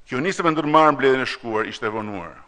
Kjo nisë me ndërmarrë mbledhjen e shkuar ishte vonuar.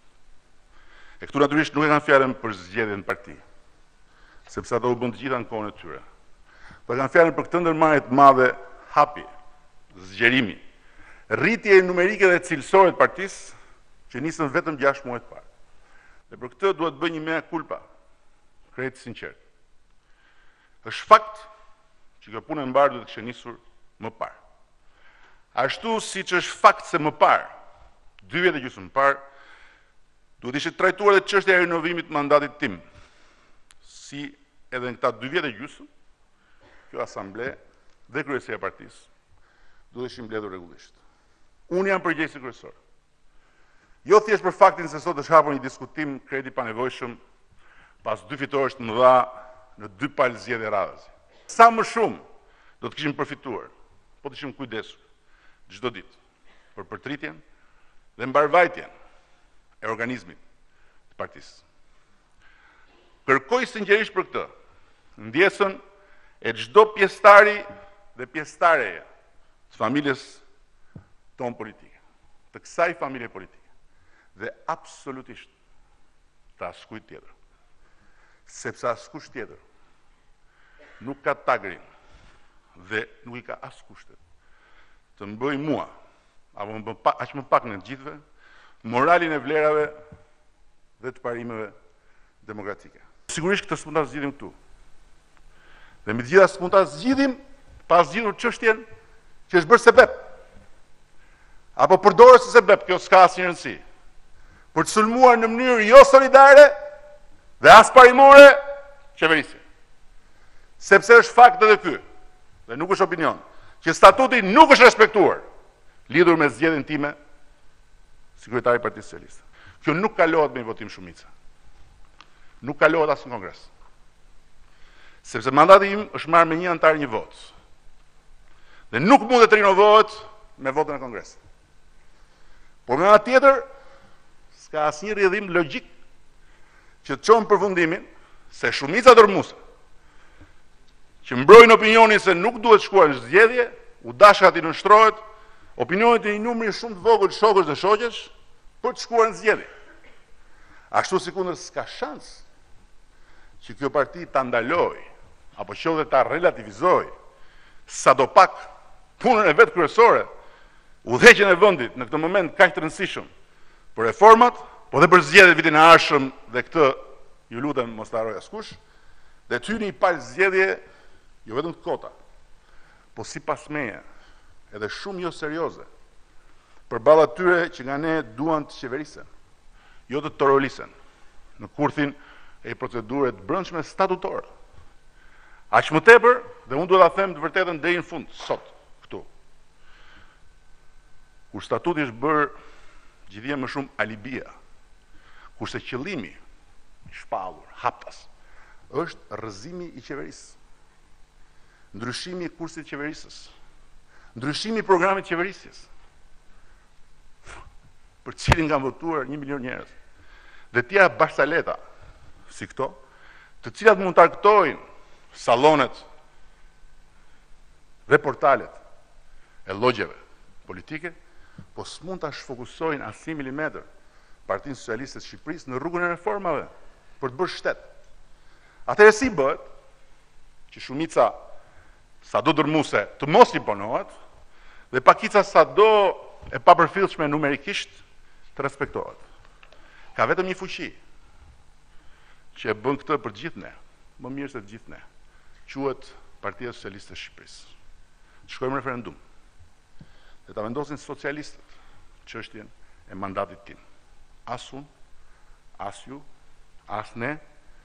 E këtu natyrisht nuk e kanë fjalën për zgjedhjen parti, sepse ato u bën të gjitha në kohën e tyre. Po kanë fjalën për këtë ndërmarrje të madhe hapi, zgjerimi, rritje numerike dhe cilësore të partisë që nisën vetëm 6 muaj të parë. Dhe për këtë duhet bëj një mea culpa, krejt sinqert. Është fakt që kjo punë e mbarë duhet të kishte nisur më parë. Ashtu si që është fakt se më parë, 2 vjet e gjysmë më parë, duhet ishte trajtuar dhe çështja e rinovimit të mandatit tim, si edhe në këta 2 vjet e gjysmë, kjo asamble dhe kryesia e partisë duhet ishin mbledhur rregullisht. Unë jam përgjegjësi kryesor. Jo thjesht për faktin se sot është hapur një diskutim krejt i panevojshëm pas 2 fitores të mëdha në 2 palë zgjedhje radhës. Sa më shumë do të kishim përfituar, po të ishim kujdesur çdo ditë për përtritjen dhe mbarvajtjen e organizmit të partisë. Kërkoj sinqerisht për këtë ndjesën e çdo pjesëtari dhe pjesëtareje të familjes tonë politike, të kësaj familje politike, dhe absolutisht të askujt tjetër. Sepse askush tjetër nuk ka tagrin dhe nuk i ka as kushtet të mbëj mua, apo aq më pak në të gjithëve, moralin e vlerave dhe të parimeve demokratike. Sigurisht këtë s'mund ta zgjidhim këtu. Dhe me të gjitha s'mund ta zgjidhim pa zgjidhur çështjen që është bërë sebeb. Apo përdorës së sebeb, kjo s'ka asnjë rëndësi. Për të sulmuar në mënyrë jo solidare dhe as parimore qeverisjen. Sepse është fakt edhe ky, dhe nuk është opinion, që statuti nuk është respektuar lidhur me zgjedhjen time si kryetari i Partisë Socialiste. Kjo nuk kalohet me votim shumice. Nuk kalohet as në Kongres. Sepse mandati im është marrë me 1 antar 1 vot. Dhe nuk mund të rinovohet me votën e Kongresit. Por me anë tjetër, s'ka asnjë rrjedhim logjik që të çon përfundimin se shumica dërmuese që mbrojnë opinionin se nuk duhet shkuar në zgjedhje, u dashka t'i nënshtrohet opinionit e një numri shumë të vogël shokësh dhe shoqesh për të shkuar në zgjedhje. Ashtu sikundër s'ka shans që kjo parti ta ndaloj apo që dhe ta relativizoj sadopak punën e vetë kryesore, udhëheqjen e vendit në këtë moment kaq të rëndësishëm për reformat, po dhe për zgjedhjet vitin e ardhshëm, dhe këtë ju lutem mos ta harroj askush, dhe tyni i palë zgjedhje jo vetëm të kota, po sipas meje edhe shumë jo serioze përballë atyre që nga ne duan të qeverisen, jo të torolisen në kurthin e procedurë të brendshme statutore. Aq më tepër, dhe unë duhet ta them të vërtetën deri në fund sot këtu. Kur statuti është bërë gjithje më shumë alibia, kurse qëllimi i shpallur, haptas, është rrëzimi i qeverisë, ndryshimi i kursit të qeverisës, ndryshimi i programit të qeverisjes, për cilin kanë votuar 1 milion njerëz, dhe tjera bashkësaleta si këto, të cilat mund të arktojnë sallonet dhe portalet e llogjeve politike, po s'mund ta shfokusojnë as 1 milimetër Partinë Socialiste të Shqipërisë në rrugën e reformave për të bërë shtet. Atëherë si bëhet që shumica sado dërmuese të mos imponohet dhe pakica sado e papërfillshme numerikisht të respektohet. Ka vetëm një fuqi që e bën këtë për gjithë ne, më mirë se të gjithë ne. Quhet Partia Socialiste e Shqipërisë. Të shkojmë në referendum dhe ta vendosin socialistët çështjen e mandatit tim. As unë, as ju, as ne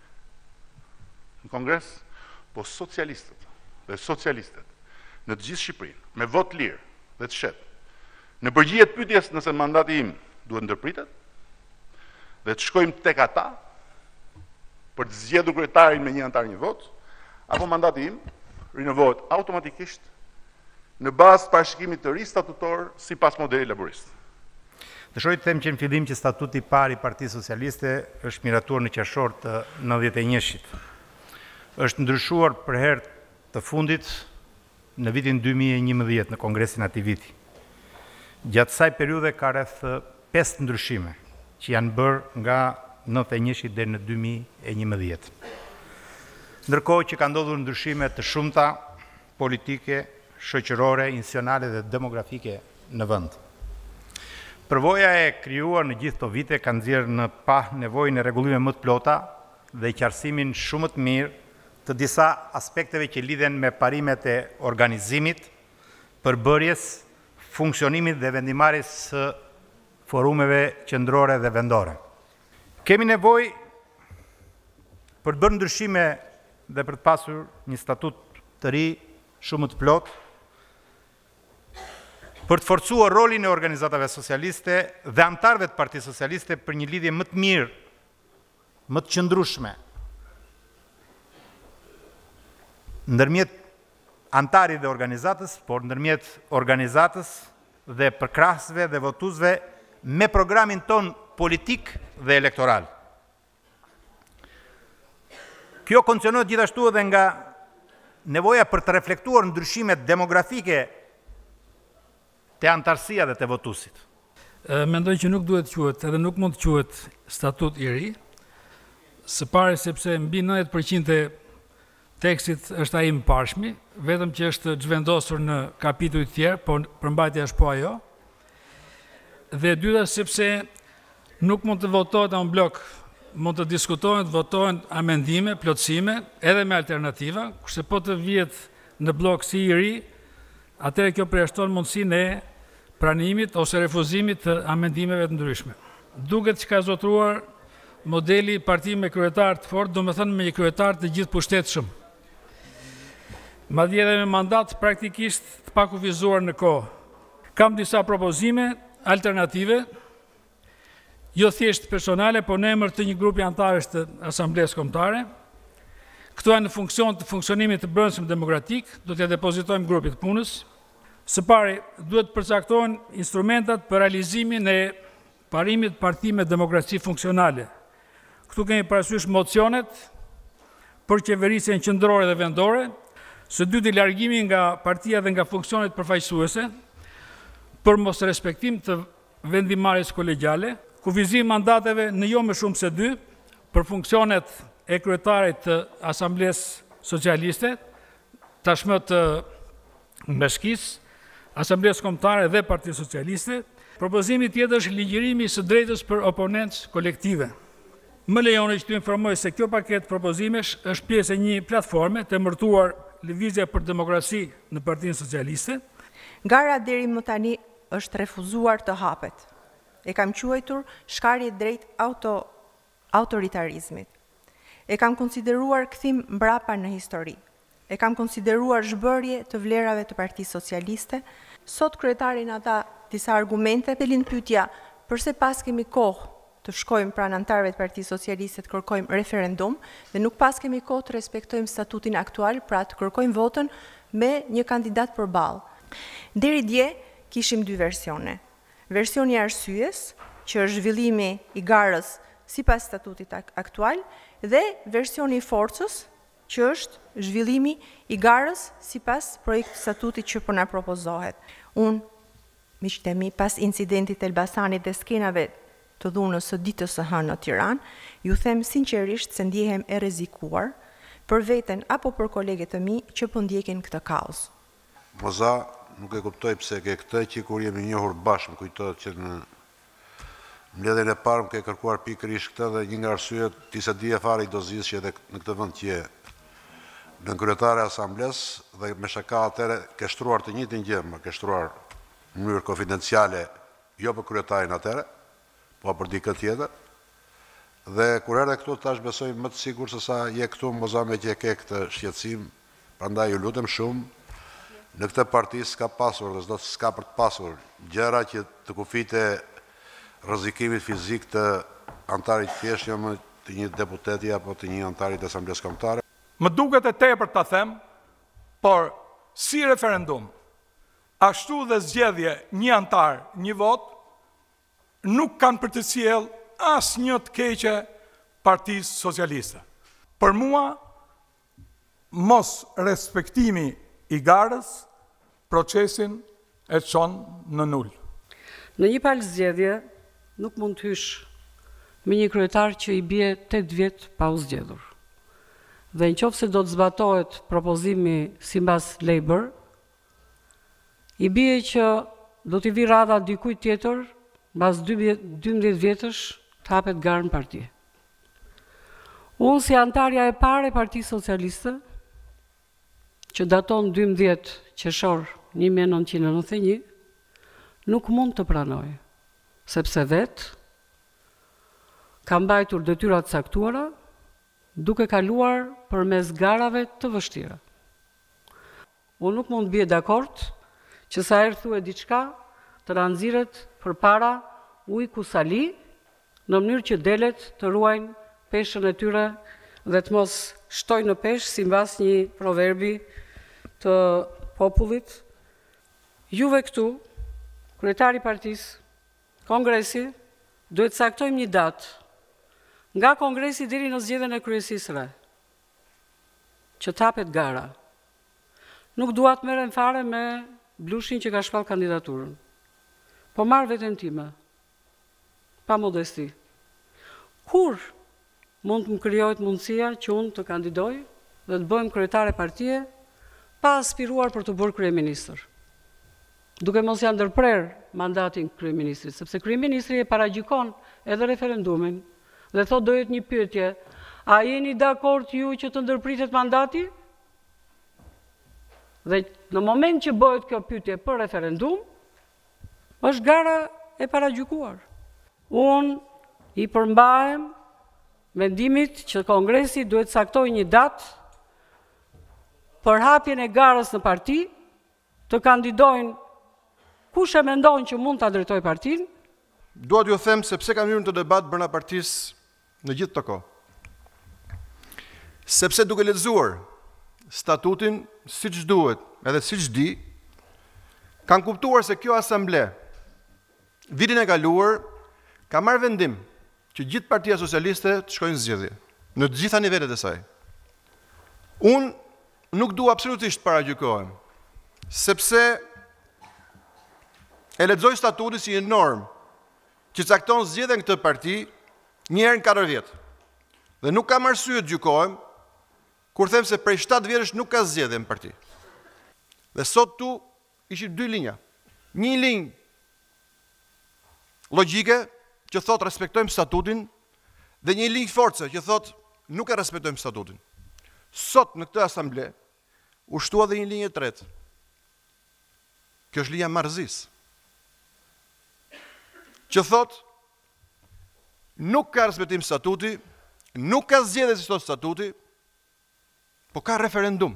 në Kongres, po socialistët dhe socialistet në të gjithë Shqipërinë, me vot lirë dhe të shetë, në përgjigje të pyetjes nëse mandati im duhet ndërpritet, dhe të shkojmë tek ata për të zgjedhur kryetarin me 1 antar 1 vot, apo mandati im rinovohet automatikisht në bazë parashikimit të ri statutor sipas modelit laborist. Dëshiroj të them që në fillim që statuti i parë i Partisë Socialiste është miratuar në qershor të 91-shit. Është ndryshuar për herë të fundit në vitin 2011 në Kongresin atij viti. Gjatë saj periude ka rreth 5 ndryshime që janë bërë nga 91 deri në 2011. Ndërkohë që ka ndodhur ndryshime të shumta politike, shoqërore, institucionale dhe demografike në vend. Përvoja e krijuar në gjithë këto vite ka nxjerrë në pa nevojën e rregullimeve më të plota dhe qartësimin shumë të mirë të disa aspekteve që lidhen me parimet e organizimit, përbërjes, funksionimit dhe vendimarrjes së forumeve qendrore dhe vendore. Kemi nevojë për të bërë ndryshime dhe për të pasur një statut të ri shumë të plot, për të forcuar rolin e organizatave socialiste dhe anëtarëve të Partisë Socialiste për një lidhje më të mirë, më të qëndrueshme ndërmjet anëtarit dhe organizatës, por ndërmjet organizatës dhe përkrahësve dhe votuesve me programin ton politik dhe elektoral. Kjo kondicionohet gjithashtu edhe nga nevoja për të reflektuar ndryshimet demografike të anëtarësia dhe të votuesit. Mendoj që nuk duhet quhet edhe nuk mund të quhet statut i ri, së pari sepse mbi 90% e tekstit është ai i mparshmi, vetëm që është zhvendosur në kapituj të tjerë, por përmbajtja është po ajo. Dhe dyta sepse nuk mund të votohet në blok, mund të diskutohen, të votohen amendime, plotësime, edhe me alternativa, kurse po të vihet në blok si i ri, atëherë kjo përjashton mundësinë e pranimit ose refuzimit të amendimeve të ndryshme. Duket që ka zotruar modeli parti me kryetar të fortë, domethënë me një kryetar të gjithë pushtetshëm. Madje edhe me mandat praktikisht të pakufizuar në kohë. Kam disa propozime alternative, jo thjesht personale, por në emër të një grupi anëtarësh të Asamblesë Kombëtare. Këto janë në funksion të funksionimit të brendshëm demokratik, do t'ja depozitojmë grupit të punës. Së pari, duhet përcaktohen instrumentat për realizimin e parimit parti me demokraci funksionale. Këtu kemi parasysh mocionet për qeverisjen qendrore dhe vendore, së dyti largimi nga partia dhe nga funksionet përfaqësuese, për mos respektim të vendimarrjes kolegjale, kufizim mandateve në jo më shumë se 2 për funksionet e kryetarit të Asamblesë Socialiste, tashmë të Mbeshkisë, Asamblesë Kombëtare dhe Partisë Socialiste. Propozimi tjetër është ligjërimi së drejtës për oponencë kolektive. Më lejoni që të informoj se kjo paket propozimesh është pjesë e një platforme të emërtuar Lëvizja për Demokraci në Partinë Socialiste. Gara deri më tani është refuzuar të hapet. E kam quajtur shkarje drejt autoritarizmit. E kam konsideruar kthim mbrapa në histori. E kam konsideruar zhbërje të vlerave të Partisë Socialiste. Sot kryetari na dha disa argumente, pelin pyetja përse pas kemi kohë të shkojmë pranë anëtarëve të Partisë Socialiste të kërkojmë referendum dhe nuk pas kemi kohë të respektojmë statutin aktual, pra të kërkojmë votën me një kandidat përballë. Deri dje kishim 2 versione. Versioni i arsyes, që është zhvillimi i garës sipas statutit aktual, dhe versioni i forcës, që është zhvillimi i garës sipas projektit statutit që po na propozohet. Unë, miqtemi, pas incidentit të Elbasanit dhe skenave të dhunës së ditës së hënë në Tiranë, ju them sinqerisht se ndjehem e rrezikuar për veten apo për kolegët e mi që po ndjekin këtë kaos. Moza, nuk e kuptoj pse ke këtë që kur jemi njohur bashkë, më kujtohet që në mbledhjen e parë më ke kërkuar pikërisht këtë dhe një nga arsyet ti se di e fare i do zgjidhsh që edhe në këtë vend që je në kryetare e Asamblesë dhe me shaka atëre ke shtruar të njëjtin gjë, më ke shtruar në mënyrë konfidenciale jo për kryetarin atëre, po për dikë tjetër. Dhe kur erdhe këtu tash besoj më të sigurt se sa je këtu moza me që ke këtë shqetësim, prandaj ju lutem shumë në këtë parti s'ka pasur dhe s'ka për të pasur gjëra që të kufite rrezikimit fizik të antarit thjesht jo më të një deputeti apo të një antarit të Asamblesë Kombëtare. Më duket e tepër ta them, por si referendum, ashtu dhe zgjedhje një antar, një vot, nuk kanë për të sjellë asnjë të keqe Partisë Socialiste. Për mua, mos respektimi i garës procesin e çon në nul. Në një palë zgjedhje, nuk mund të hysh me një kryetar që i bie 8 vjet pa u zgjedhur. Dhe nëse do të zbatohet propozimi sipas Labour, i bie që do t'i vi radha dikujt tjetër, mbas 12 vjetësh të hapet garë në parti. Unë si antarja e parë e Partisë Socialiste, që daton 12 qershor 1991, nuk mund të pranoj, sepse vetë kam mbajtur detyrat caktuara, duke kaluar përmes garave të vështira. Unë nuk mund të bie dakord që sa herë thuhet diçka të ranxiret përpara ujë ku sali, në mënyrë që delet të ruajnë peshën e tyre dhe të mos shtojnë në peshë sipas një proverbi të popullit. Juve këtu, kryetari i partisë, kongresi, duhet të caktojmë një datë nga kongresi deri në zgjedhjen e kryesisë re, që të hapet gara. Nuk dua të merrem fare me blushin që ka shpall kandidaturën, po marr veten time, pa modesti. Kur mund të më krijohet mundësia që unë të kandidoj dhe të bëhem kryetare partie pa aspiruar për të bërë kryeministër, duke mos ja ndërprer mandatin kryeministrit, sepse kryeministri e paragjykon edhe referendumin dhe thot do jetë një pyetje, a jeni dakord ju që të ndërpritet mandati? Dhe në moment që bëhet kjo pyetje për referendum, është gara e paragjykuar. Unë i përmbahem vendimit që kongresi duhet saktojë një datë për hapjen e garës në parti, të kandidojnë kush e mendon që mund ta drejtojë partinë. Dua t'ju them se pse kam hyrë në debat brenda partisë në gjithë të kohë. Sepse duke lexuar statutin siç duhet, edhe siç di, kanë kuptuar se kjo asamble vitin e kaluar ka marrë vendim që gjithë Partia Socialiste të shkojnë zgjedhje në të gjitha nivelet e saj. Unë nuk dua absolutisht paragjykohem, sepse e lexoj statutin si një normë që cakton zgjedhjen këtë parti një herë në 4 vjet. Dhe nuk kam arsye të gjykohem kur them se prej 7 vjetësh nuk ka zgjedhje në parti. Dhe sot tu ishin 2 linja. Një linjë logjike që thot respektojmë statutin dhe një linjë force që thot nuk e respektojmë statutin. Sot në këtë asamble u shtua dhe një linjë e tretë. Kjo është linja marrëzisë, që thot nuk ka respektim statuti, nuk ka zgjedhje si thot statuti, po ka referendum.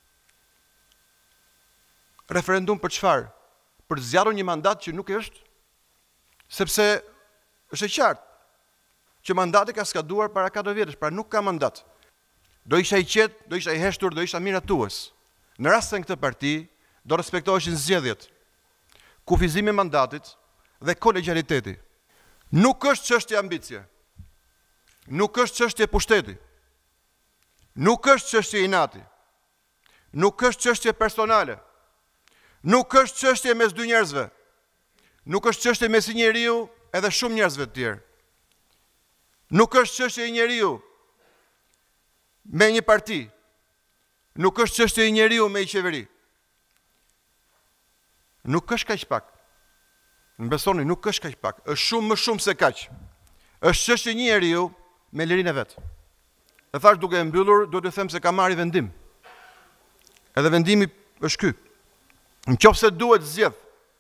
Referendum për çfarë? Për të zgjatur një mandat që nuk është, sepse është e qartë që mandati ka skaduar para 4 vjetësh, pra nuk ka mandat. Do isha i qetë, do isha i heshtur, do isha miratues. Në rast se në këtë parti do respektoheshin zgjedhjet, kufizimi i mandatit dhe kolegjaliteti. Nuk është çështje ambicie. Nuk është çështje pushteti. Nuk është çështje inati. Nuk është çështje personale. Nuk është çështje mes 2 njerëzve. Nuk është çështje mes një njeriu edhe shumë njerëzve të tjerë. Nuk është çështje e njeriu me një parti. Nuk është çështje e njeriu me një qeveri. Nuk është kaq pak. Më besoni, nuk është kaq pak. Është shumë më shumë se kaq. Është çështje e një njeriu me lirinë e vet. E thash duke e mbyllur, duhet të them se ka marrë vendim. Edhe vendimi është ky. Nëse duhet zgjedh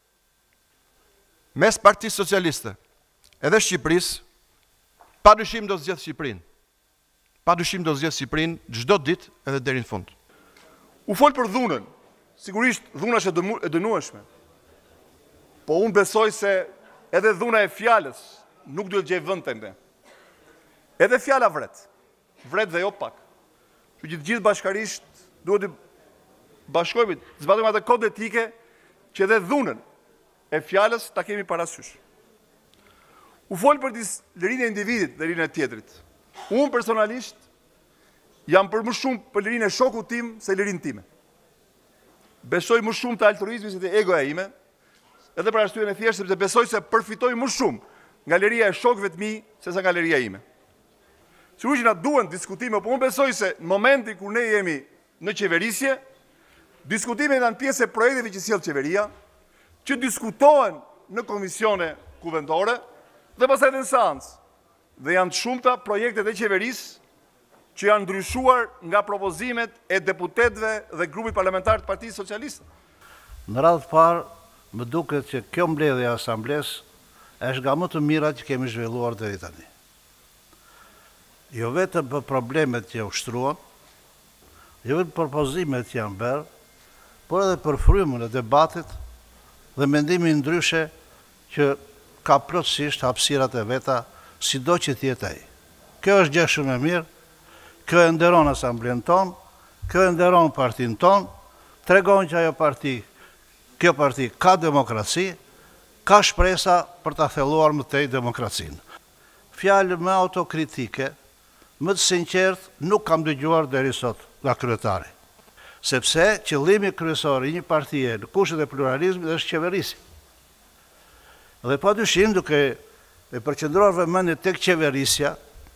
mes Partisë Socialiste edhe Shqipërisë, padyshim do zgjedh Shqipërinë. Padyshim do zgjedh Shqipërinë çdo ditë edhe deri në fund. U fol për dhunën. Sigurisht dhuna është e dënueshme. Po unë besoj se edhe dhuna e fjalës nuk duhet gjej vend tende. Edhe fjala vret. Vret dhe jo pak. Që gjithë bashkarisht duhet të bashkojmë, të zbatojmë atë kod etike që edhe dhunën e fjalës ta kemi parasysh. U fol për lirinë e individit dhe lirinë e tjetrit. Unë personalisht jam për më shumë për lirinë e shokut tim se lirinë time. Besoj më shumë të altruizmit se të egoja ime, edhe për arsyeën e thjeshtë sepse besoj se përfitoj më shumë nga galeria e shokëve të mi se sa galeria ime. Sigurisht na duhen diskutime, por unë besoj se në momenti kur ne jemi në qeverisje, diskutimet janë pjesë e projekteve që sjell qeveria, që diskutohen në komisione kuvendore dhe pastaj në seancë. Dhe janë të shumta projektet e qeverisë që janë ndryshuar nga propozimet e deputetëve dhe grupit parlamentar të Partisë Socialiste. Në radhë të parë, më duket që kjo mbledhje e asamblesë është nga më të mirat që kemi zhvilluar deri tani. Jo vetëm për problemet që ushtruan, jo vetëm për propozimet që janë bërë, por edhe për frymën e debatit dhe mendimin ndryshe që ka plotësisht hapësirat e veta, sido që tjetë ai. Kjo është gjë shumë e mirë, kjo e nderon asamblen tonë, kjo e nderon partin tonë, tregon që kjo parti ka demokraci, ka shpresa për ta thelluar më tej demokracinë. Fjalë më autokritike, më të sinqert nuk kam dëgjuar deri sot nga kryetari. Sepse qëllimi kryesor i një partie në kushtet e pluralizmit është qeverisja. Dhe padyshim duke e përqendruar vëmendjen tek qeverisja,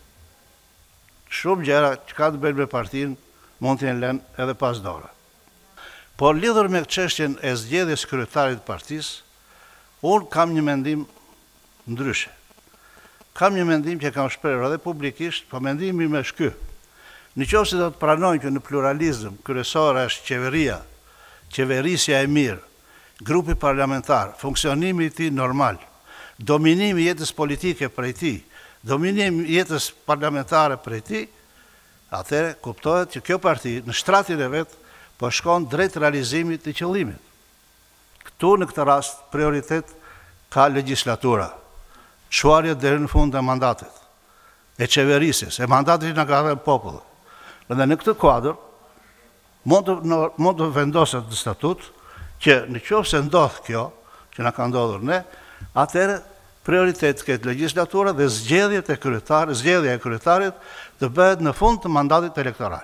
shumë gjëra që ka të bëjnë me partinë mund t'jenë lënë edhe pas dore. Por lidhur me çështjen e zgjedhjes kryetarit të partisë, unë kam një mendim ndryshe. Kam një mendim që kam shprehur edhe publikisht, po mendimi im është ky. Nëse do të pranojnë që në pluralizëm kryesor është qeveria, qeverisja e mirë, grupi parlamentar, funksionimi i tij normal, dominimi i jetës politike prej tij, dominimi i jetës parlamentare prej tij, atëherë kuptohet që kjo parti në shtratin e vet po shkon drejt realizimit të qëllimit. Këtu në këtë rast prioritet ka legjislatura, çuarja deri në fund të mandatit, e qeverisjes, e mandatit nga ka dhënë populli. Dhe në këtë kuadër mund të vendoset në statut që në qoftë se ndodh kjo, që na ka ndodhur ne, atëherë prioritet këtë legjislatura dhe zgjedhja e kryetarit të bëhet në fund të mandatit elektoral.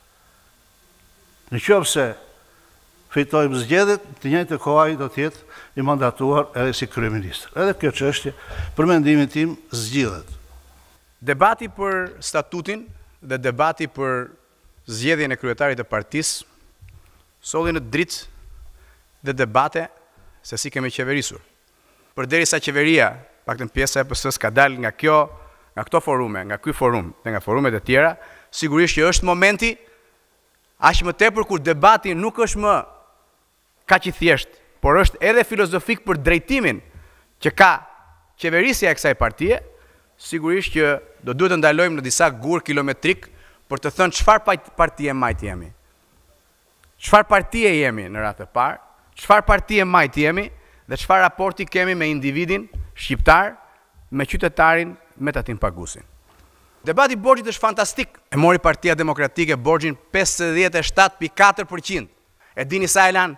Në qoftë se fitojmë zgjedhjet, të njëjtë kohë ai do të jetë i mandatuar edhe si kryeminist. Edhe kjo çështje, për mendimin tim, zgjidhet. Debati për statutin dhe debati për zgjedhjen e kryetarit të partisë solli në dritë dhe debate se si kemi qeverisur. Përderisa qeveria, paktën pjesa e PS-s ka dalë nga këto forume, nga ky forum dhe nga forumet e tjera, sigurisht që është momenti aq më tepër kur debati nuk është më kaq i thjeshtë, por është edhe filozofik për drejtimin që ka qeverisja e kësaj partie, sigurisht që do duhet të ndalojmë në disa gur kilometrik për të thënë çfarë partie majt jemi. Çfarë partie jemi në radhë të parë, çfarë partie majt jemi dhe çfarë raporti kemi me individin shqiptar, me qytetarin, me tatim paguesin. Debati i borxhit është fantastik. E mori Partia Demokratike borxhin 57.4%. E dini sa e lan?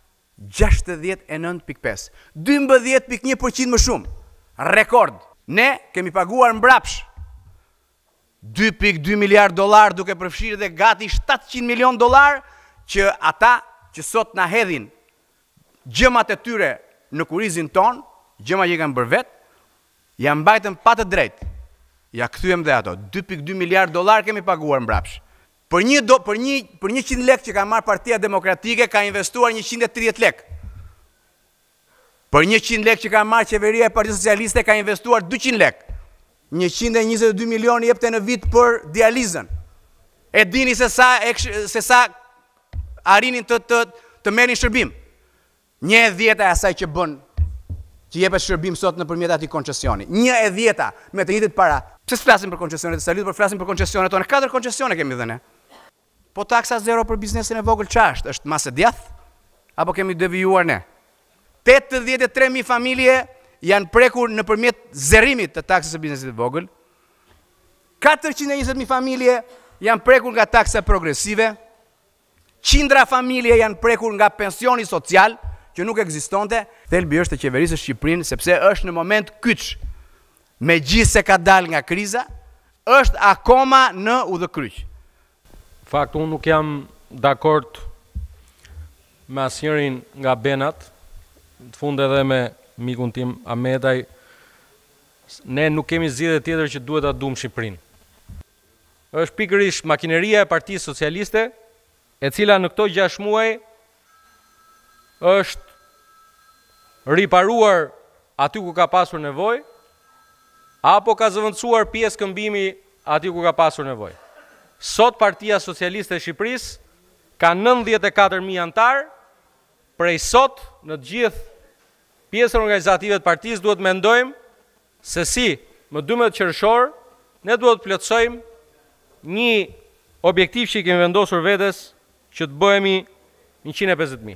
69.5%. 12.1% më shumë. Rekord. Ne kemi paguar mbrapsh $2.2 miliard duke përfshirë dhe gati $700 milion që ata që sot na hedhin gjëmat e tyre në kurizin ton, gjëma që i kanë bërë vetë, ja mbajtën pa të drejtë. Ja kthyem dhe ato. $2.2 miliard kemi paguar mbrapsh. Për 100 lek që ka marrë Partia Demokratike ka investuar 130 lek. Për 100 lek që ka marrë qeveria e Partisë Socialiste ka investuar 200 lek. 122 milion jepte në vit për dializën. E dini se sa arinin të merrin shërbim. 1/10 e asaj që bën, që jepet shërbim sot nëpërmjet atij koncesioni. 1/10 me të njëjtit para. Pse flasim për koncesionet e salit, por flasim për koncesionet tona. 4 koncesione kemi dhënë. Po taksa zero për biznesin e vogël ç'është? Është masë djath apo kemi devijuar ne? 83.000 familje janë prekur nëpërmjet zerrimit të taksës së biznesit të vogël. 420.000 familje janë prekur nga taksa progresive. Qindra familje janë prekur nga pensioni social, që nuk ekzistonte. Thelbi është të qeverisë së Shqipërinë, sepse është në moment kyç. Megjithse ka dalë nga kriza, është akoma në udhëkryq. Fakt, unë nuk jam dakord me asnjërin nga benat, në fund edhe me mikun tim Ahmetaj, ne nuk kemi zgjidhje tjetër që duhet ta duam Shqipërinë. Është pikërisht makineria e Partisë Socialiste, e cila në këto 6 muaj është riparuar aty ku ka pasur nevojë, apo ka zëvendësuar pjesë këmbimi aty ku ka pasur nevojë. Sot Partia Socialiste e Shqipërisë ka 94.000 antarë, prej sot në të gjithë pjesën organizative të partisë duhet mendojmë se si më 12 qershor ne duhet plotësojmë një objektiv që i kemi vendosur vetes që të bëhemi 150.000.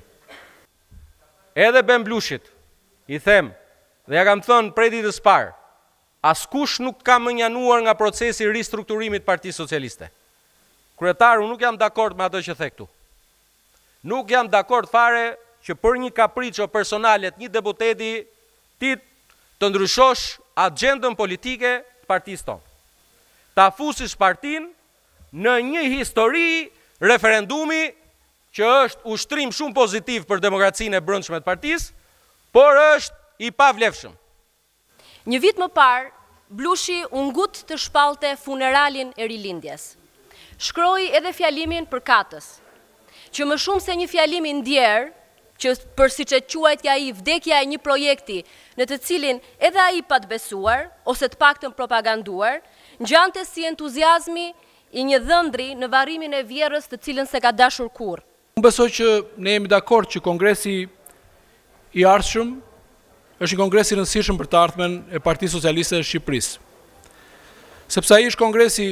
Edhe Ben Blushit i them, dhe ja kam thënë prej ditës parë, askush nuk ka më njanuar nga procesi i ristrukturimit të Partisë Socialiste. Kryetaru, nuk jam dakord me ato që the këtu. Nuk jam dakord fare që për një kapriço personale të një deputeti ti të ndryshosh agjendën politike të partisë tonë. Ta fusish partinë në një histori referendumi që është ushtrim shumë pozitiv për demokracinë e brendshme të partisë, por është i pavlefshëm. Një vit më parë, Blushi u ngut të shpallte funeralin e rilindjes. Shkroi edhe fjalimin për Katës, që më shumë se një fjalim i ndjerë, që për siç e quajtja ai vdekja e një projekti në të cilin edhe ai pa të besuar ose të paktën propaganduar, ngjante si entuziazmi i një dhëndri në varrimin e vjerrës të cilën se ka dashur kurrë. Unë besoj që ne jemi dakord që kongresi i ardhshëm është një kongres i rëndësishëm për të ardhmen e Partisë Socialiste e Shqipërisë. Sepse ai është kongresi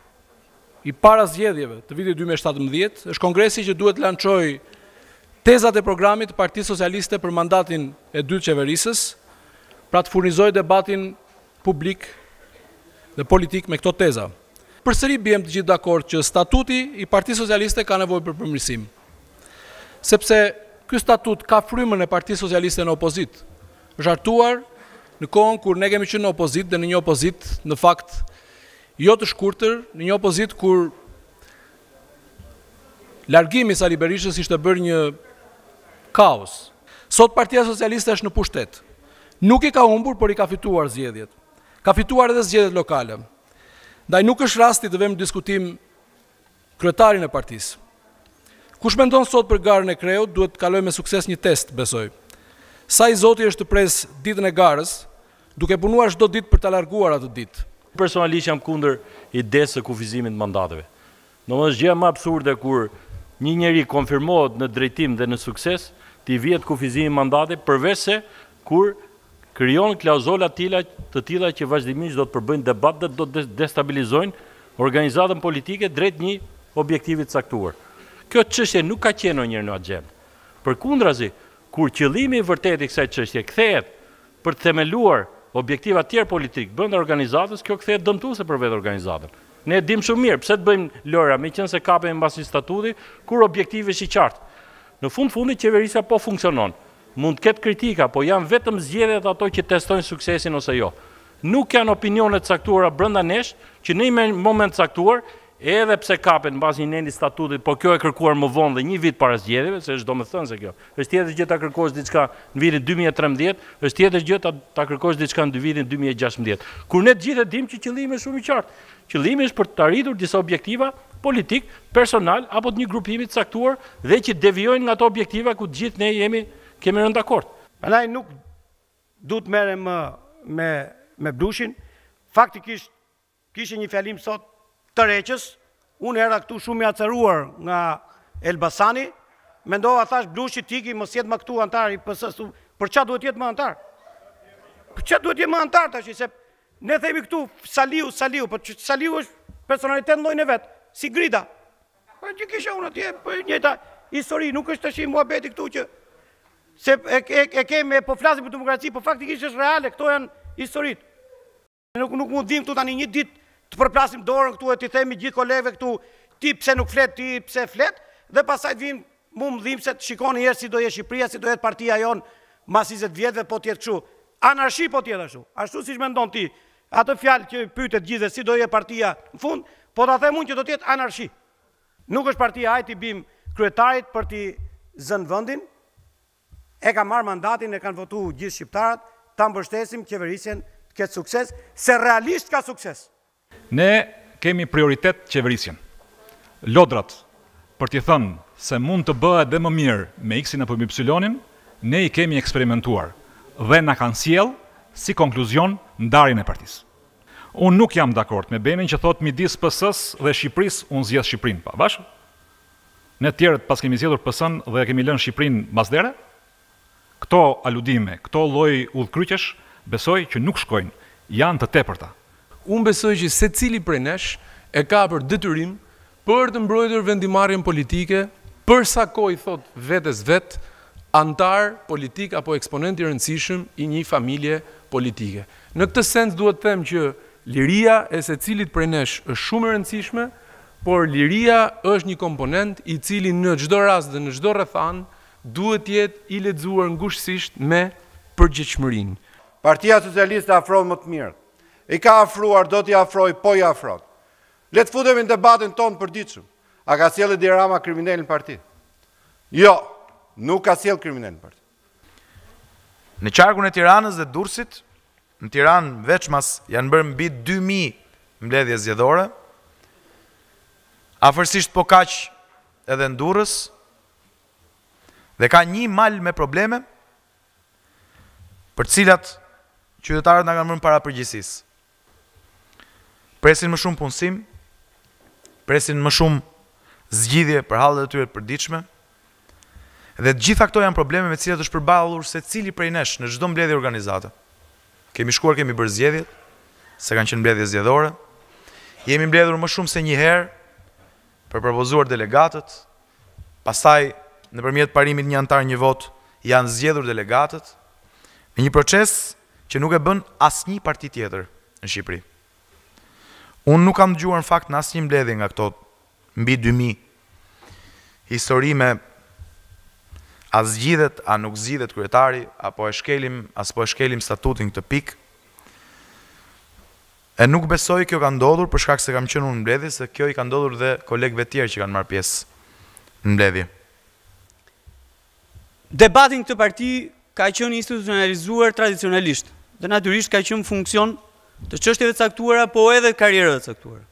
i para zgjedhjeve të vitit 2017, është kongresi që duhet lançojë tezat e programit të Partisë Socialiste për mandatin e dytë qeverisës, pra të furnizojë debatin publik dhe politik me këto teza. Përsëri bëjmë të gjithë dakord që statuti i Partisë Socialiste ka nevojë për përmirësim. Sepse ky statut ka frymën e Partisë Socialiste në opozitë. Është hartuar në kohën kur ne kemi qenë në opozitë dhe në një opozitë në fakt jo të shkurtër, në një opozitë kur largimi i Sali Berishës ishte bërë një kaos. Sot Partia Socialiste është në pushtet. Nuk i ka humbur, por i ka fituar zgjedhjet. Ka fituar edhe zgjedhjet lokale. Ndaj nuk është rasti të vëmë diskutim kryetarin e partisë. Kush mendon sot për garën e Kreut, duhet të kalojë me sukses një test, besoj. Sa i Zoti është të pres ditën e garës, duke punuar çdo ditë për ta larguar atë ditë. Personalisht jam kundër idesë së kufizimit të mandateve. Domethënë gjëja më absurde kur një njeri konfirmohet në drejtim dhe në sukses, t'i vihet kufizimi i mandateve, përveç se kur krijon klauzola të tilla që vazhdimisht do të përbëjnë debat dhe do të destabilizojnë organizatën politike drejt një objektivi të caktuar. Kjo çështje nuk ka qenë ndonjëherë në agjendë. Përkundrazi, kur qëllimi i vërtetë i kësaj çështje kthehet për të themeluar objektiva të tjerë politik brenda organizatës, kjo kthehet dëmtuese për vetë organizatën. Ne dim shumë mirë pse të bëjmë lëra, meqense kapemi mbas një statuti kur objektivi është i qartë. Në fundit qeverisja po funksionon. Mund të ketë kritika, po janë vetëm zgjedhjet ato që testojnë suksesin ose jo. Nuk janë opinione të caktuara brenda nesh që në një moment caktuar, edhe pse kapen mbas një nendi statutit, por kjo e kërkuar më vonë dhe një vit para zgjedhjeve, se është domethënë se kjo. Është tjetër gjë ta kërkosh diçka në vitin 2013, është tjetër gjë ta kërkosh diçka në vitin 2016. Kur ne të gjithë dimë që qëllimi është shumë i qartë. Qëllimi është për të arritur disa objektiva politik, personal apo të një grupimi të caktuar dhe që devijojnë nga ato objektiva ku të gjithë ne kemi rënë dakord. Prandaj nuk duhet merrem me Blushin. Faktikisht kishte një fjalim sot të reqës, unë era këtu shumë i acaruar nga Elbasani, mendova thash Blushi tiki mos jetë më këtu antar i PS-s, për çfarë duhet jetë më antar? Për çfarë duhet jetë më antar tash, se ne themi këtu Saliu, por Saliu është personalitet llojin e vet, si Grida. Po që kisha unë atje, po njëjta histori, nuk është tash muhabeti këtu që se e kemi po flasim për demokraci, po faktikisht është reale, këto janë historitë. Nuk mund dim këtu tani një ditë të përplasim dorën këtu e t'i themi gjithë kolegëve këtu, ti pse nuk flet, ti pse flet, dhe pasaj të vim mu më dhim se të shikoni njerë si do jetë Shqipëria, si do jetë partia jonë mas 20 vjetëve po tjetë këshu. Anarshi po tjetë ashtu, ashtu si shmendon ti, atë fjalë që pytet gjithë si do jetë partia në fund, po ta them unë që do tjetë anarshi. Nuk është partia ajt i bim kryetarit për t'i zënë vëndin, e ka marrë mandatin, e kanë votu gjithë shqiptarët, ta mbështesim qeverisjen të ketë sukses, se realisht ka sukses. Ne kemi prioritet qeverisjen. Lodrat, për t'i thënë se mund të bëhet dhe më mirë me X-in apo me Y-in, ne i kemi eksperimentuar dhe na kanë sjell si konkluzion ndarjen e partisë. Unë nuk jam dakord me Benin që thot midis PS-s dhe Shqipërisë unë zgjedh Shqipërinë, pa bashkë? Ne tjerët pas kemi zgjedhur PS-n dhe kemi lënë Shqipërinë mbasdere. Këto aludime, këto lloj udhkryqesh, besoj që nuk shkojnë, janë të tepërta. Unë besoj që secili prej nesh e ka për detyrim për të mbrojtur vendimarrjen politike, për sa kohë i thot vetes vet, antar politik apo eksponent i rëndësishëm i një familje politike. Në këtë sens duhet të them që liria e secilit prej nesh është shumë e rëndësishme, por liria është një komponent i cili në çdo rast dhe në çdo rrethan duhet jetë i lexuar ngushësisht me përgjegjësinë. Partia Socialiste afron më të mirë. I ka afruar, do t'i afroj, po i afron. Le të futemi në debatin tonë përditshëm. A ka sjellë Edi Rama kriminal në parti? Jo, nuk ka sjellë kriminal në parti. Në qarkun e Tiranës dhe Durrësit, në Tiranë veç mas janë bërë mbi 2000 mbledhje zgjedhore, afërsisht po kaq edhe në Durrës, dhe ka një mal me probleme, për cilat qytetarët na kanë mërë para përgjegjësisë. Presin më shumë punësim, presin më shumë zgjidhje për hallet e tyre të përditshme, dhe të gjitha këto janë probleme me cilat është përballur secili prej nesh në çdo mbledhje organizate. Kemi shkuar, kemi bërë zgjedhjet, se kanë qenë mbledhje zgjedhore. Jemi mbledhur më shumë se një herë për propozuar delegatët, pastaj nëpërmjet parimit një antar një vot janë zgjedhur delegatët, në një proces që nuk e bën asnjë parti tjetër në Shqipëri. Unë nuk kam dëgjuar në fakt në asnjë mbledhje nga këto mbi 2000 histori me a zgjidhet, a nuk zgjidhet kryetari, apo e shkelim statutin këtë pikë. E nuk besoj kjo ka ndodhur për shkak se kam qenë unë në mbledhje, se kjo i ka ndodhur dhe kolegëve tjerë që kanë marrë pjesë në mbledhje. Debatin këtë parti ka qenë institucionalizuar tradicionalisht, dhe natyrisht ka qenë funksion të çështjeve të caktuara, po edhe karrierave të caktuara.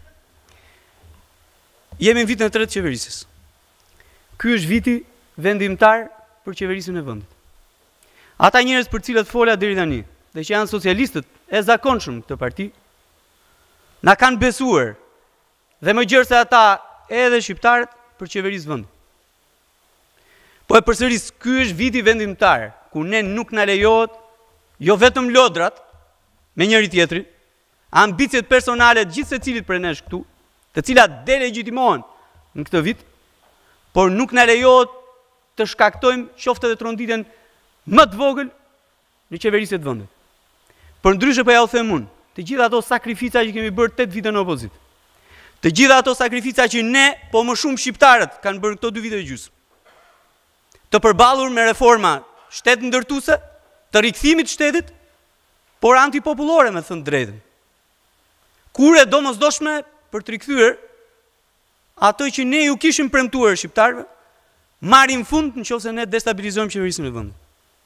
Jemi në vitin e tretë të qeverisjes. Ky është viti vendimtar për qeverisjen e vendit. Ata njerëz për cilët fola deri tani, dhe që janë socialistët e zakonshëm këtë parti, na kanë besuar dhe më gjerë se ata edhe shqiptarët për qeverisë vendit. Po e përsëris, ky është viti vendimtar, ku ne nuk na lejohet jo vetëm lodrat me njëri tjetrin, ambicjet personale të gjithë secilit prej nesh këtu, të cilat delegjitimohen në këtë vit, por nuk na lejohet të shkaktojmë qoftë edhe tronditjen më të vogël në qeverisje të vendit. Për ndryshe po ja u them unë, të gjitha ato sakrifica që kemi bërë 8 vite në opozitë, të gjitha ato sakrifica që ne, po më shumë shqiptarët, kanë bërë këto 2 vite e gjysmë, të përballur me reforma shtet ndërtuese, të rikthimit të shtetit, por antipopullore me thënë drejtën. Kur e domosdoshme për të rikthyer ato që ne ju kishim premtuar shqiptarëve, marrin fund nëse ne destabilizojmë qeverisjen e vendit.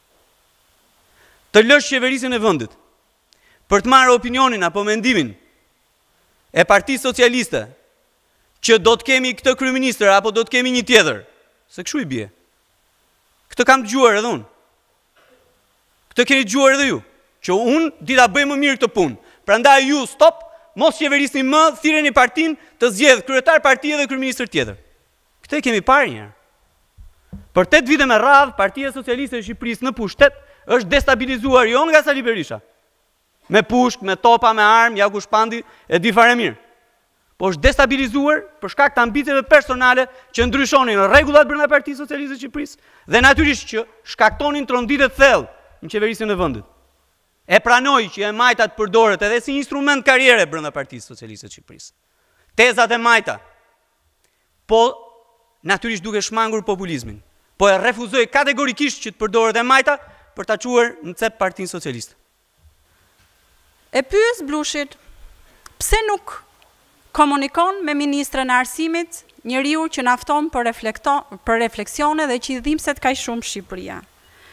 Të lësh qeverisjen e vendit për të marrë opinionin apo mendimin e Partisë Socialiste që do të kemi këtë kryeministër apo do të kemi një tjetër, se kështu i bie. Këtë kam dëgjuar edhe unë. Këtë keni dëgjuar edhe ju, që unë di ta bëj më mirë këtë punë. Prandaj ju stop, mos qeverisni më, thirreni partinë të zgjedh kryetar partie dhe kryeministër tjetër. Këtë kemi parë një herë. Për 8 vite me radhë, Partia Socialiste e Shqipërisë në pushtet është destabilizuar jo nga Sali Berisha. Me pushk, me topa, me armë, ja ku shpandi e di fare mirë. Po është destabilizuar për shkak të ambicjeve personale që ndryshonin rregullat brenda Partisë Socialiste e Shqipërisë dhe natyrisht që shkaktonin tronditje të thellë në qeverisjen e vendit. E pranoj që e majta të përdoret edhe si instrument karriere brenda Partisë Socialiste të Shqipërisë. Tezat e majta. Po natyrisht duke shmangur populizmin. Po e refuzoj kategorikisht që të përdoret e majta për ta quar në cep Partinë Socialiste. E pyes Blushit, pse nuk komunikon me Ministrën e Arsimit, njeriu që na fton për refleksione dhe që i dhimbset kaq shumë Shqipëria.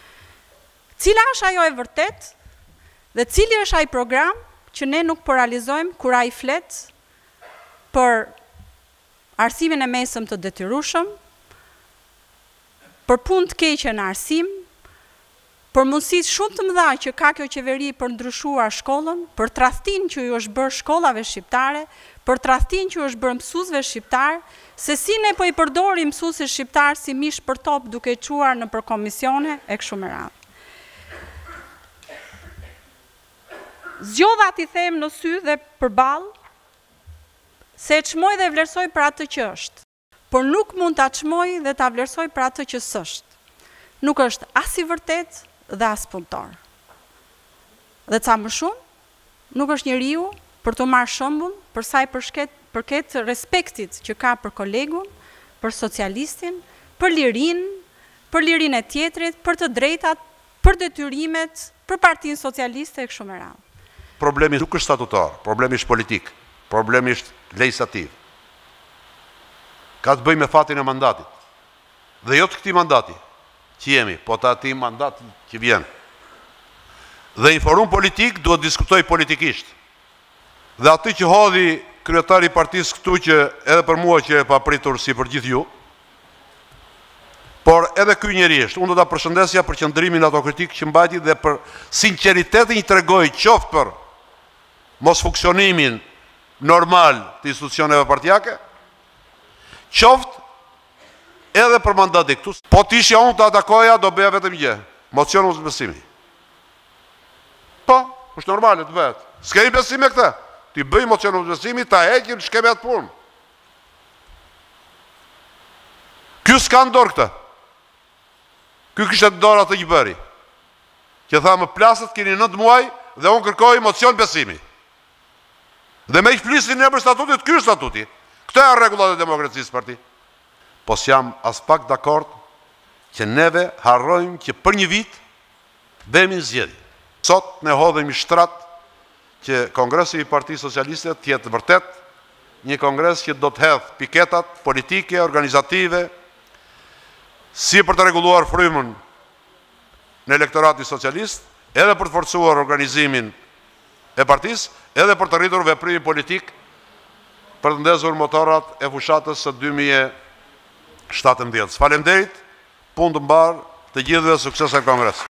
Cila është ajo e vërtet dhe cili është ai program që ne nuk po realizojmë kur ai flet për arsimin e mesëm të detyrueshëm, për punë të keqe në arsim, për mundësitë shumë të mëdha që ka kjo qeveri për ndryshuar shkollën, për tradhtinë që ju është bërë shkollave shqiptare, për tradhtinë që ju është bërë mësuesve shqiptar, se si ne po i përdorim mësuesit shqiptar si mish për top duke çuar në përkomisione e kështu me radhë. Zgjodha t'i them në sy dhe përballë se e çmoj dhe vlerësoj për atë që është, por nuk mund ta çmoj dhe ta vlerësoj për atë që s'është. Nuk është as i vërtet dhe as punëtor. Dhe ca më shumë, nuk është njeriu për të marrë shembull për sa i përket respektit që ka për kolegun, për socialistin, për lirinë e tjetrit, për të drejtat, për detyrimet, për Partinë Socialiste e kështu me radhë. Problemi nuk është statutar, problemi është politik, problemi është legislativ. Ka të bëjë me fatin e mandatit. Dhe jo të këtij mandati që jemi, po të atij mandati që vjen. Dhe një forum politik duhet diskutoj politikisht. Dhe aty që hodhi kryetari i partisë këtu që edhe për mua që e papritur si për gjithë ju, por edhe ky njerëzisht, unë do ta përshëndesja për qëndrimin autokritik që mbajti dhe për sinqeritetin që tregoi qoftë për mos funksionimin normal të institucioneve partijake, qoftë edhe për mandati këtu. Po të ishja unë të atakoja, do bëja vetëm gjë, mocion mos besimi. Po, është normale të bëhet. S'kemi besim me këtë. Ti bëj mocion mos besimi, ta heqim, shkemi atë punë. Ky s'ka ndorë këtë. Ky kishte në dorë atë që bëri. Që tha më plasët keni 9 muaj dhe unë kërkoj mocion besimi. Dhe me i flisin në për statutit, ky është statuti. Këtë e rregullat e demokracisë parti. Po s'jam as pak dakord që neve harrojmë që për një vit bëhemi zgjedhje. Sot ne hodhemi shtrat që Kongresi i Partisë Socialiste të jetë vërtet një kongres që do të hedh piketat politike, organizative, si për të rregulluar frymën në elektorati socialist, edhe për të forcuar organizimin e partisë, edhe për të rritur veprimin politik për të ndezur motorat e fushatës së 2017. Faleminderit, punë të mbarë të gjithëve, sukses e kongres.